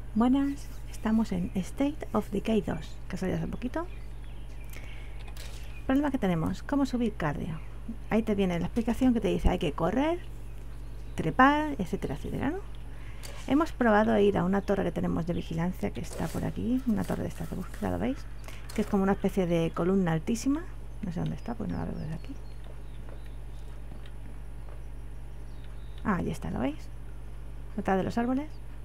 Buenas, estamos en State of Decay 2, que ha salido hace poquito. Problema que tenemos, cómo subir cardio. Ahí te viene la explicación que te dice hay que correr, trepar, etcétera, etcétera, ¿no? Hemos probado ir a una torre que tenemos de vigilancia que está por aquí, una torre de estas de búsqueda, ¿lo veis? Que es como una especie de columna altísima. No sé dónde está, pues no la veo desde aquí. Ah, ahí está, ¿lo veis? Detrás de los árboles.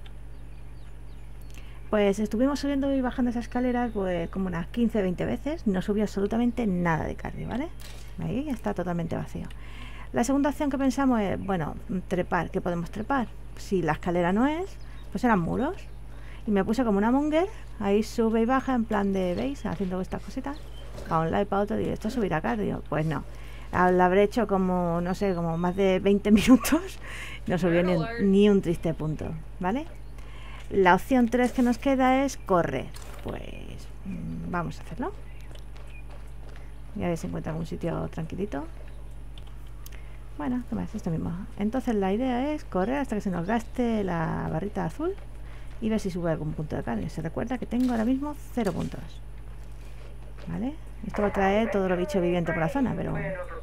Pues estuvimos subiendo y bajando esa escalera pues como unas 15-20 veces. No subió absolutamente nada de cardio, ¿vale? Ahí está totalmente vacío. La segunda opción que pensamos es, bueno, trepar. ¿Qué podemos trepar? Si la escalera no es, pues eran muros. Y me puse como una monger, ahí sube y baja en plan de, ¿veis? Haciendo estas cositas. Para un lado y para otro, digo, ¿esto subirá cardio? Pues no. La habré hecho como, no sé, como más de 20 minutos. No subió ni un triste punto, ¿vale? La opción 3 que nos queda es correr. Pues vamos a hacerlo. Y a ver si encuentra algún sitio tranquilito. Bueno, ¿qué más? Esto mismo. Entonces la idea es correr hasta que se nos gaste la barrita azul y ver si sube algún punto de cardio. Se recuerda que tengo ahora mismo 0 puntos. ¿Vale? Esto va a traer todo lo bicho viviente por la zona, pero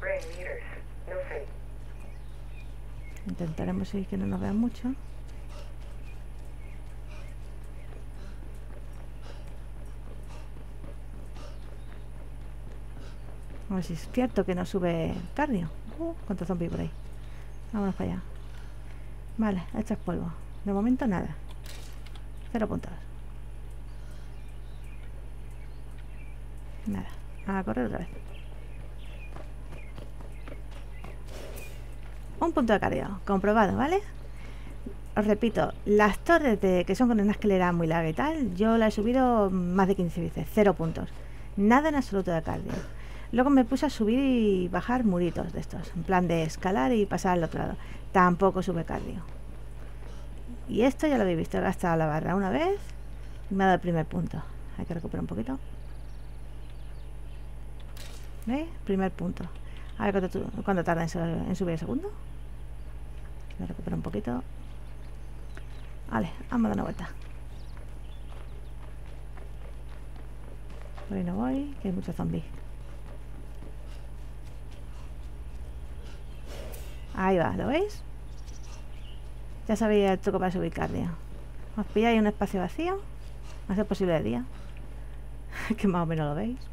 intentaremos seguir que no nos vean mucho. A ver si es cierto que no sube cardio. Cuántos zombies por ahí. Vámonos para allá. Vale, esto es polvo. De momento nada. 0 puntos. Nada. A correr otra vez. Un punto de cardio. Comprobado, ¿vale? Os repito, las torres que son con una escalera muy larga y tal, yo la he subido más de 15 veces. 0 puntos. Nada en absoluto de cardio. Luego me puse a subir y bajar muritos de estos. En plan de escalar y pasar al otro lado. Tampoco sube cardio. Y esto ya lo habéis visto. He gastado la barra una vez y me ha dado el primer punto. Hay que recuperar un poquito. ¿Veis? Primer punto. A ver cuánto tarda en subir el segundo. Me recupero un poquito. Vale, vamos a dar una vuelta. Por ahí no voy, que hay muchos zombies. Ahí va, ¿lo veis? Ya sabéis el truco para subir cardio. Os pilláis un espacio vacío, a ser posible de día. Que más o menos lo veis.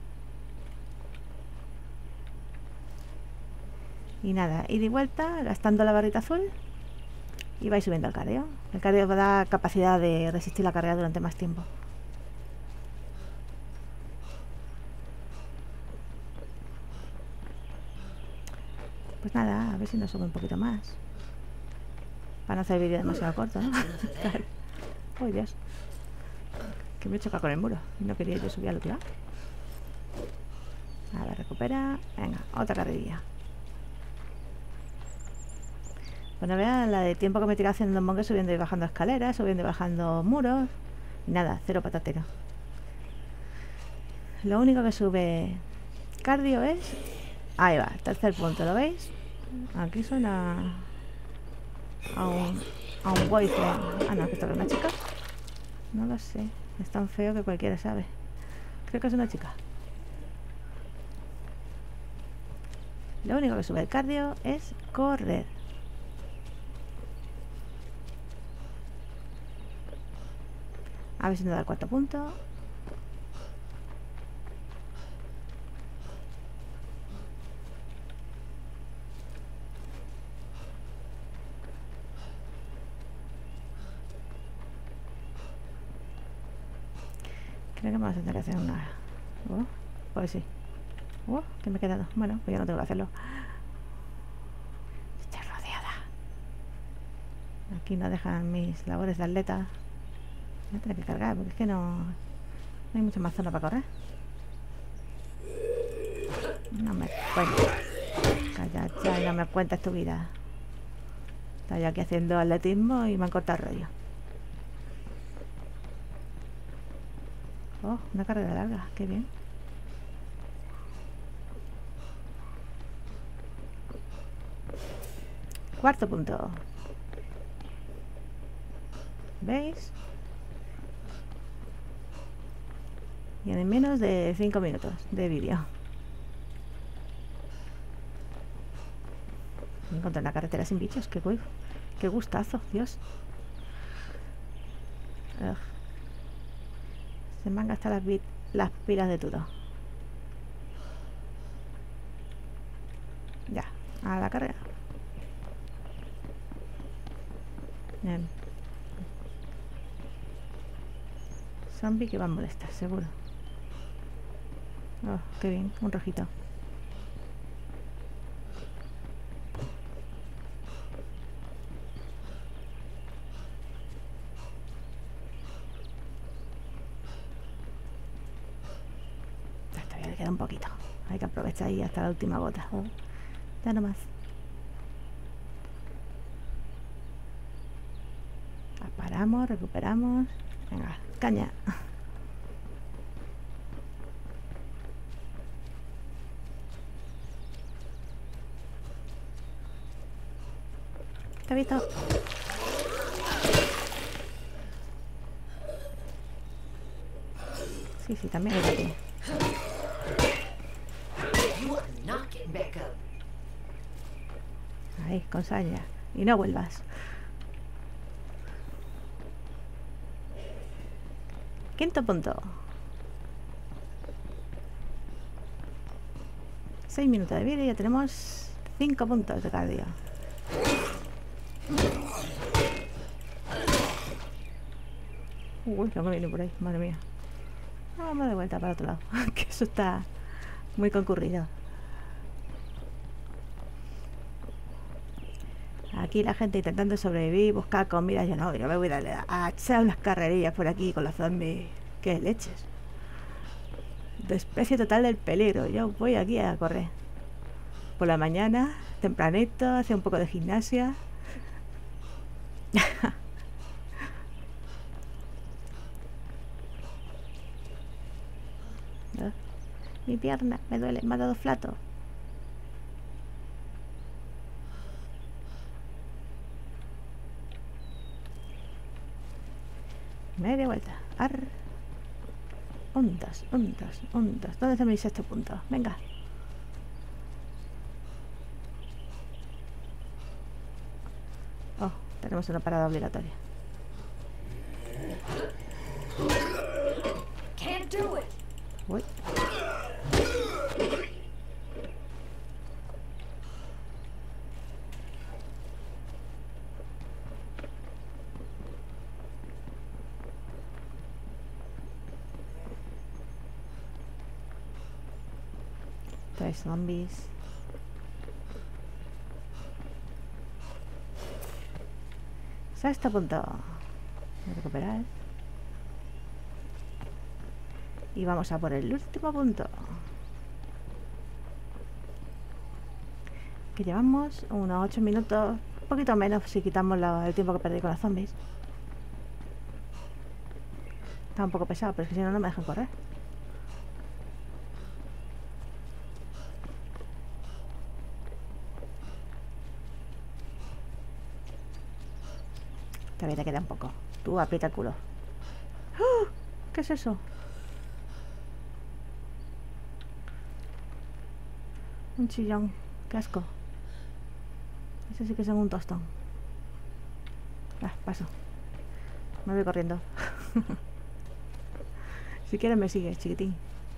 Y nada, ida y vuelta, gastando la barrita azul. Y vais subiendo el cardio. El cardio os va a dar capacidad de resistir la carga durante más tiempo. Pues nada, a ver si nos sube un poquito más. Para no hacer el vídeo demasiado corto, ¿no? Claro. ¡Uy, Dios! Que me he chocado con el muro. Y no quería yo subir al otro lado. A ver, recupera. Venga, otra carrerilla. Pues no vean la de tiempo que me tira haciendo monge, subiendo y bajando escaleras, subiendo y bajando muros. Y nada, 0 patatero. Lo único que sube cardio es... Ahí va, tercer punto, ¿lo veis? Aquí suena a un boyfriend. Ah, no, que esto es una chica. No lo sé, es tan feo que cualquiera sabe. Creo que es una chica. Lo único que sube el cardio es correr. A ver si nos da el cuarto punto. Creo que vamos a tener que hacer una... pues sí. Que me he quedado. Bueno, pues ya no tengo que hacerlo. Estoy rodeada. Aquí no dejan mis labores de atleta. Voy a tener que cargar porque es que no hay mucha más zona para correr. No me cuentes. Calla, ya, no me cuentes tu vida. Estaba yo aquí haciendo atletismo y me han cortado el rollo. Oh, una carrera larga, qué bien. Cuarto punto. ¿Veis? Y en menos de 5 minutos de vídeo. Encontré una carretera sin bichos. Qué gustazo, Dios. Ugh. Se me han gastado las pilas de todo. Ya, a la carrera. Bien. Zombie que va a molestar, seguro. Oh, qué bien, un rojito. Todavía le queda un poquito. Hay que aprovechar ahí hasta la última gota. Oh, ya no más. Paramos, recuperamos. Venga, caña. ¿Te has visto? Sí, también hay aquí. Ahí, con saña. Y no vuelvas. Quinto punto. 6 minutos de vida y ya tenemos 5 puntos de cardio. Uy, lo que viene por ahí, madre mía. Vamos de vuelta para otro lado. Que eso está muy concurrido. Aquí la gente intentando sobrevivir, buscar comida. Yo no, yo me voy a echar unas carrerillas por aquí con los zombies. ¿Qué leches? Desprecio total del peligro. Yo voy aquí a correr. Por la mañana, tempranito, hacer un poco de gimnasia. ¿No? Mi pierna me duele, me ha dado flato. Media vuelta. Ondas. ¿Dónde está mi sexto punto? Venga. Oh, tenemos una parada obligatoria. Uy. Tres zombies. Sexto punto. Voy a recuperar. Y vamos a por el último punto. Que llevamos unos 8 minutos. Un poquito menos si quitamos el tiempo que perdí con los zombies. Está un poco pesado, pero es que si no, no me dejan correr. Todavía te queda un poco. Tú aprieta el culo. ¡Oh! ¿Qué es eso? Un chillón. Qué asco. Ese sí que es un tostón. Paso. Me voy corriendo. Si quieres me sigues, chiquitín.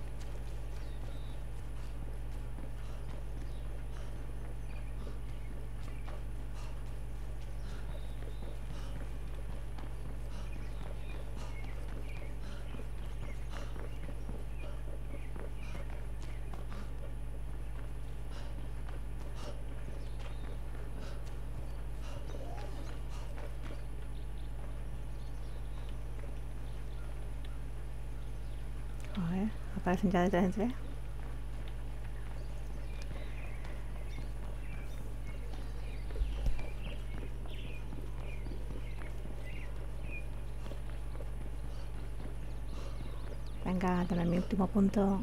A ver, aparecen ya de 3 en 3. Venga, dame mi último punto.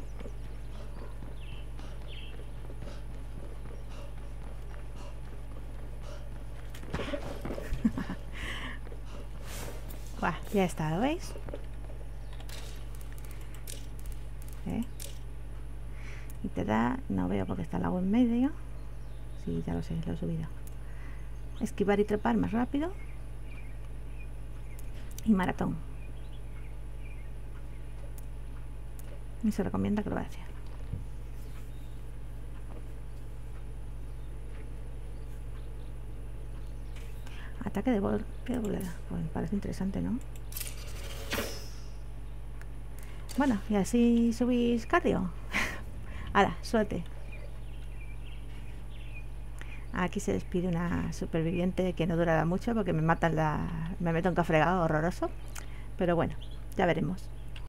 Buah, ya está, ¿lo veis? ¿eh? Y te da, no veo porque está el agua en medio. Sí, ya lo sé, lo he subido. Esquivar y trepar más rápido. Y maratón. Y se recomienda acrobacia. Ataque de golpe, pues parece interesante, ¿no? Bueno, y así subís cardio. ¡Hala, suerte! Aquí se despide una superviviente que no durará mucho porque me matan me meto en cafregado horroroso. Pero bueno, ya veremos.